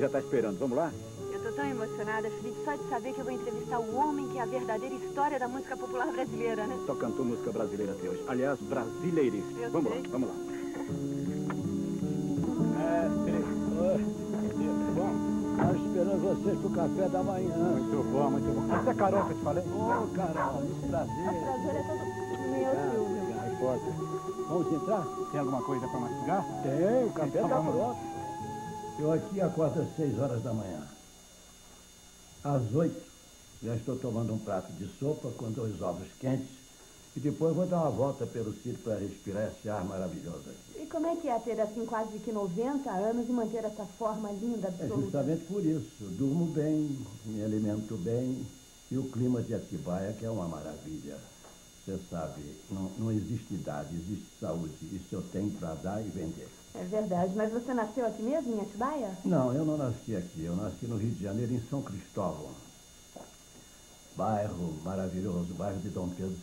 já está esperando. Vamos lá? Eu tô tão emocionada, Felipe, só de saber que eu vou entrevistar o homem que é a verdadeira história da música popular brasileira, né? Só cantou música brasileira até hoje. Aliás, brasileiríssima. Vamos lá, vamos lá. Bom. Estava esperando vocês pro café da manhã. Muito bom, muito bom. Essa é a Carol que eu te falei? Ô, Carol, que prazer. O prazer é todo meu, Silvio. Não importa. Vamos entrar? Tem alguma coisa para mastigar? Tem, o café Então tá vamos lá. pronto. Eu aqui acordo às 6 horas da manhã. Às 8, já estou tomando um prato de sopa com 2 ovos quentes. E depois vou dar uma volta pelo sítio para respirar esse ar maravilhoso aqui. E como é que é ter, assim, quase que 90 anos e manter essa forma linda, É absoluta? justamente por isso. Durmo bem, me alimento bem. E o clima de Atibaia, que é uma maravilha. Você sabe, não existe idade, existe saúde. Isso eu tenho para dar e vender. É verdade, mas você nasceu aqui mesmo, em Atibaia? Não, eu não nasci aqui. Eu nasci no Rio de Janeiro, em São Cristóvão. Bairro maravilhoso, bairro de Dom Pedro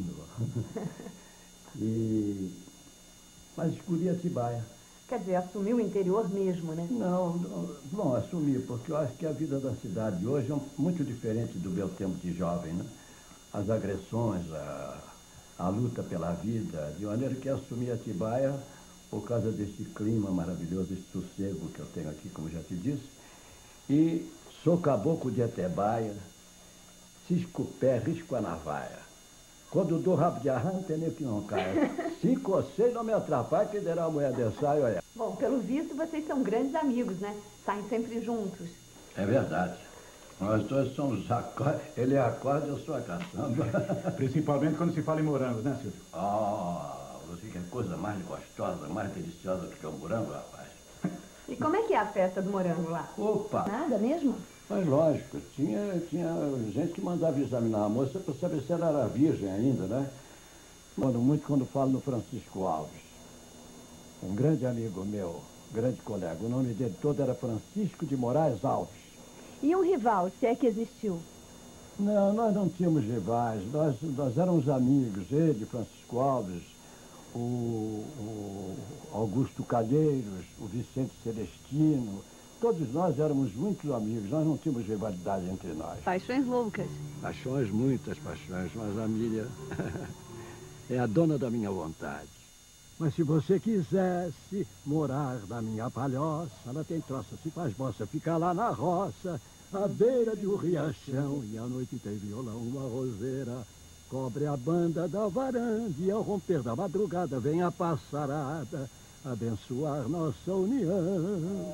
II. Mas escolhi Atibaia. Quer dizer, assumiu o interior mesmo, né? Não, assumi, porque eu acho que a vida da cidade hoje é muito diferente do meu tempo de jovem, né? As agressões, a luta pela vida, de maneira que assumi Atibaia por causa desse clima maravilhoso, esse sossego que eu tenho aqui, como já te disse. E sou caboclo de Atibaia, cisco o pé, risco a navalha. Quando dou rabo de arranjo, não tem nem que não caia. 5 ou 6 não me atrapalha, que derá a mulher dessa e olha. Bom, pelo visto, vocês são grandes amigos, né? Saem sempre juntos. É verdade. Nós dois somos acordes. Ele é acorde, eu sou a caçamba. Principalmente quando se fala em morangos, né, Silvio? Você quer coisa mais gostosa, mais deliciosa do que o morango, rapaz? E como é que é a festa do morango lá? Opa! Nada mesmo? Mas lógico, tinha gente que mandava examinar a moça para saber se ela era virgem ainda, né? Mano, muito quando falo no Francisco Alves. Um grande amigo meu, grande colega. O nome dele todo era Francisco de Moraes Alves. E um rival, se é que existiu? Não, nós não tínhamos rivais. Nós éramos amigos. Ele, Francisco Alves, o Augusto Calheiros, o Vicente Celestino. Todos nós éramos muitos amigos, nós não tínhamos rivalidade entre nós. Paixões loucas. Paixões, muitas paixões, mas a Miriam é a dona da minha vontade. Mas se você quisesse morar na minha palhoça, ela tem troça, se faz moça, fica lá na roça, à beira de um riachão, e à noite tem violão, uma roseira, cobre a banda da varanda, e ao romper da madrugada vem a passarada, abençoar nossa união.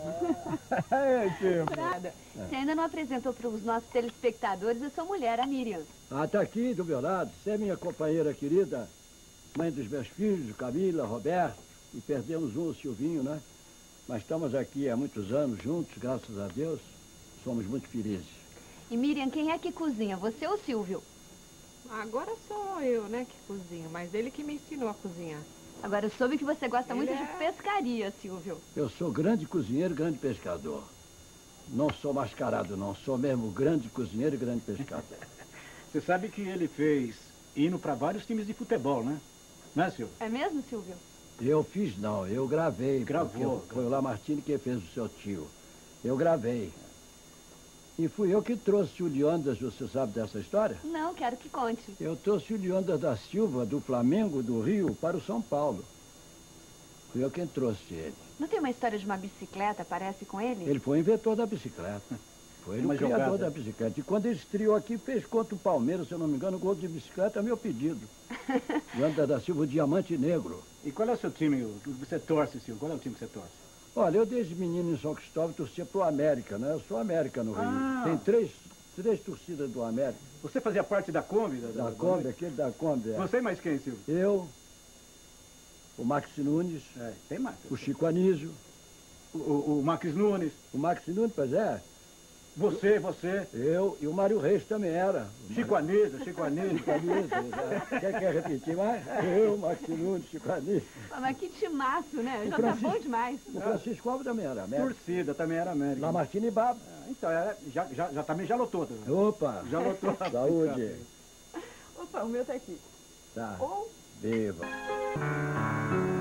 Você ainda não apresentou para os nossos telespectadores a sua mulher, a Miriam. Tá aqui do meu lado. Você é minha companheira querida, mãe dos meus filhos, Camila, Roberto, e perdemos um, o Silvinho, né? Mas estamos aqui há muitos anos juntos, graças a Deus. Somos muito felizes. E Miriam, quem é que cozinha, você ou Silvio? Agora sou eu, né, que cozinho, mas ele que me ensinou a cozinhar. Agora, eu soube que você gosta muito Ele de pescaria, Silvio. Eu sou grande cozinheiro, grande pescador. Não sou mascarado, não. Sou mesmo grande cozinheiro e grande pescador. Você sabe que ele fez hino para vários times de futebol, né? Não é, Silvio? É mesmo, Silvio? Eu fiz não, eu gravei. Gravou. Foi o Lamartine que fez o seu tio. Eu gravei. E fui eu que trouxe o Leônidas, você sabe dessa história? Não, quero que conte. Eu trouxe o Leônidas da Silva, do Flamengo, do Rio, para o São Paulo. Fui eu quem trouxe ele. Não tem uma história de uma bicicleta, parece, com ele? Ele foi o inventor da bicicleta. Foi ele o criador da bicicleta. E quando ele estreou aqui, fez contra o Palmeiras, se eu não me engano, gol de bicicleta é meu pedido. Leônidas da Silva, o Diamante Negro. E qual é o seu time, o que você torce, Silvio? Qual é o time que você torce? Olha, eu desde menino em São Cristóvão torcia pro América, né? Eu sou América no Rio. Tem três torcidas do América. Você fazia parte da Kombi? Da Kombi, aquele da Kombi. É. Você mais quem, Silvio? Eu, o Max Nunes, tem mais. o Chico Anísio. O Max Nunes. O Max Nunes, pois é. Você. Eu e o Mário Reis também era. Chico Anísio. Chico Anísio, quer repetir mais? Eu, Max Nunes, Chico Anísio. Mas que timaço, né? Já tá bom demais. O Francisco Alves também era América. Torcida também era América. Lamartine e Babo. Então, já lotou. Opa! Já lotou. Saúde. Opa, o meu tá aqui. Tá. Ou... Viva.